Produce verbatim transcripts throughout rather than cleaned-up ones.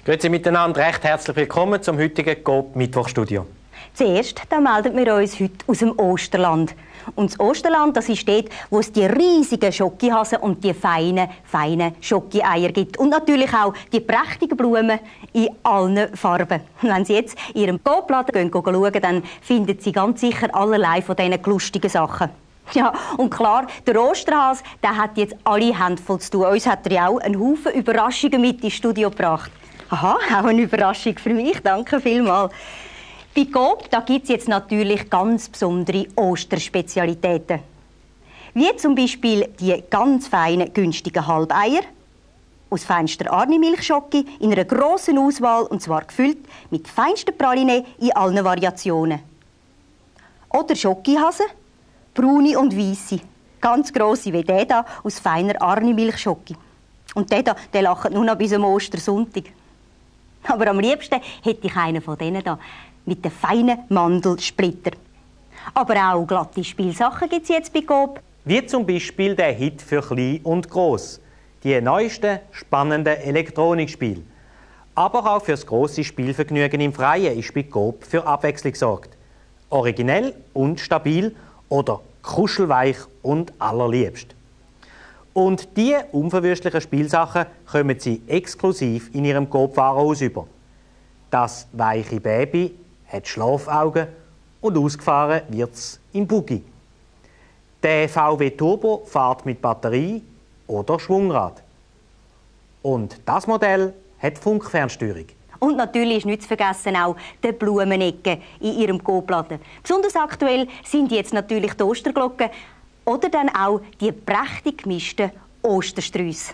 Grüezi miteinander, recht herzlich willkommen zum heutigen Coop Mittwochstudio. Zuerst da melden wir uns heute aus dem Osterland. Und das Osterland, das ist dort, wo es die riesigen Schokihasen und die feinen, feinen Schoki-Eier gibt. Und natürlich auch die prächtigen Blumen in allen Farben. Und wenn Sie jetzt in Ihrem Coop-Laden schauen, dann finden Sie ganz sicher allerlei von diesen lustigen Sachen. Ja, und klar, der Osterhase, der hat jetzt alle Hände voll zu tun. Uns hat er ja auch einen Haufen Überraschungen mit ins Studio gebracht. Aha, auch eine Überraschung für mich, danke vielmals. Bei Coop gibt es jetzt natürlich ganz besondere Osterspezialitäten. Wie zum Beispiel die ganz feinen, günstigen Halbeier aus feinster Arni-Milchschoki in einer grossen Auswahl, und zwar gefüllt mit feinster Praline in allen Variationen. Oder Schokihasen, braune und weisse, ganz grosse wie der hier aus feiner Arni-Milchschoki. Und der hier, der lacht nur noch bis am Ostersonntag. Aber am liebsten hätte ich einen von denen hier mit den feinen Mandelsplitter. Aber auch glatte Spielsachen gibt es jetzt bei Coop. Wie zum Beispiel der Hit für Klein und Gross. Die neuesten, spannenden Elektronikspiele. Aber auch für das grosse Spielvergnügen im Freien ist bei Coop für Abwechslung gesorgt. Originell und stabil oder kuschelweich und allerliebst. Und diese unverwüstlichen Spielsachen kommen Sie exklusiv in Ihrem Coop-Warenhaus über. Das weiche Baby hat Schlafaugen und ausgefahren wird's im Buggy. Der V W Turbo fährt mit Batterie oder Schwungrad. Und das Modell hat Funkfernsteuerung. Und natürlich ist nicht zu vergessen auch die Blumenecke in Ihrem Coop-Laden. Besonders aktuell sind jetzt natürlich die Osterglocken oder dann auch die prächtig gemischten Ostersträusse.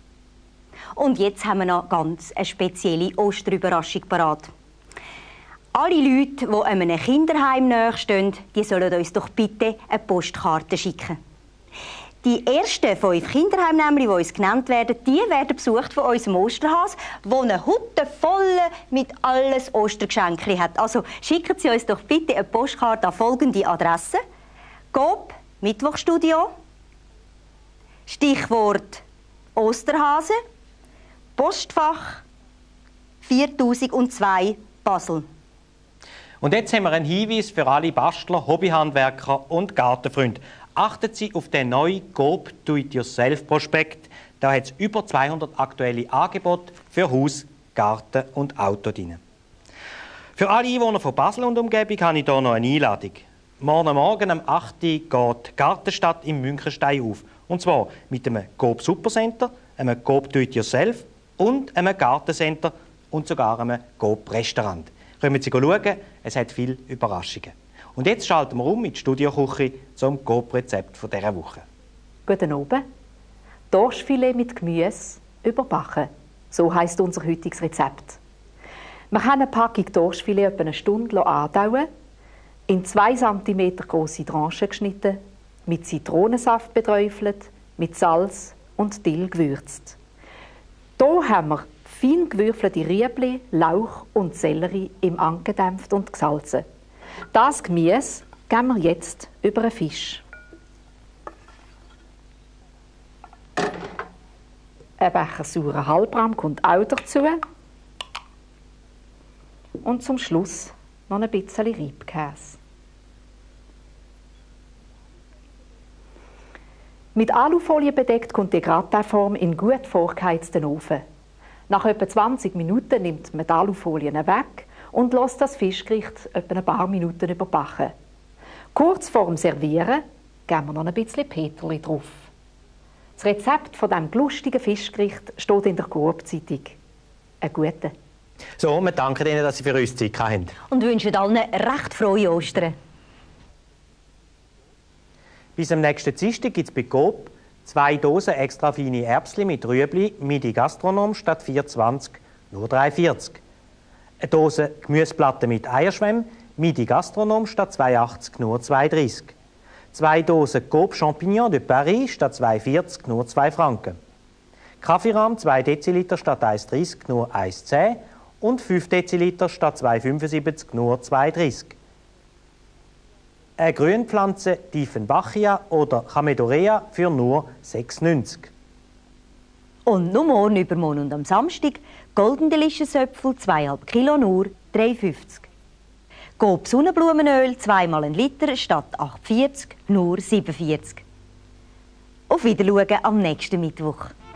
Und jetzt haben wir noch ganz eine spezielle Osterüberraschung parat. Alle Leute, die einem Kinderheim nahestehen, die sollen uns doch bitte eine Postkarte schicken. Die ersten fünf Kinderheimnehmer, die uns genannt werden, die werden besucht von unserem Osterhase, der eine Hutte voll mit alles Ostergeschenkchen hat. Also schicken Sie uns doch bitte eine Postkarte an folgende Adresse: Coop Mittwochstudio, Stichwort Osterhase, Postfach viertausendzwei Basel. Und jetzt haben wir einen Hinweis für alle Bastler, Hobbyhandwerker und Gartenfreunde. Achten Sie auf den neuen Coop Do-It-Yourself-Prospekt. Da hat es über zweihundert aktuelle Angebote für Haus, Garten und Auto drin. Für alle Einwohner von Basel und Umgebung habe ich hier noch eine Einladung. Morgen Morgen um acht Uhr geht die Gartenstadt im Münchenstein auf. Und zwar mit einem Coop Supercenter, einem Coop Do-It-Yourself und einem Gartencenter und sogar einem Coop Restaurant. Kommen Sie schauen, es hat viele Überraschungen. Und jetzt schalten wir um in die Studioküche zum Coop-Rezept dieser Woche. Guten Abend. Dorschfilet mit Gemüse überbacken. So heisst unser heutiges Rezept. Wir haben eine Packung Dorschfilet etwa eine Stunde andauen, in zwei Zentimeter grosse Tranchen geschnitten, mit Zitronensaft beträufelt, mit Salz und Dill gewürzt. Hier haben wir fein gewürfelte Riebli, Lauch und Sellerie im Ank gedämpft und gesalzen. Das Gemüse geben wir jetzt über einen Fisch. Ein Becher sauren Halbrahm kommt auch dazu. Und zum Schluss noch ein bisschen Reibkäse. Mit Alufolie bedeckt kommt die Gratinform in gut vorgeheizten Ofen. Nach etwa zwanzig Minuten nimmt man die Alufolien weg und lässt das Fischgericht etwa ein paar Minuten überbacken. Kurz vor dem Servieren geben wir noch ein bisschen Peterli drauf. Das Rezept von diesem lustigen Fischgericht steht in der Coop-Zeitung. Einen guten. So, wir danken Ihnen, dass Sie für uns Zeit hatten. Und wünschen allen recht frohe Ostern. Bis am nächsten Dienstag gibt es bei Coop zwei Dosen extra feine Erbsli mit Rüebli, Midi Gastronom statt vier zwanzig, nur drei vierzig. Eine Dose Gemüseplatte mit Eierschwemm, Midi Gastronom statt zwei achtzig, nur zwei dreißig. Zwei Dosen Coop Champignon de Paris statt zwei vierzig, nur zwei Franken. Kaffeerahm zwei Deziliter statt eins dreißig, nur eins zehn. Und fünf Deziliter statt zwei fünfundsiebzig, nur zwei dreißig. Eine Grünpflanze Dieffenbachia oder Chamedorea für nur sechs neunzig. Und noch morgen, übermorgen und am Samstag Golden Delicious Äpfel, zweieinhalb Kilo nur, drei fünfzig. Coop Sonnenblumenöl, zweimal ein Liter, statt acht vierzig, nur sieben vierzig. Auf Wiedersehen am nächsten Mittwoch.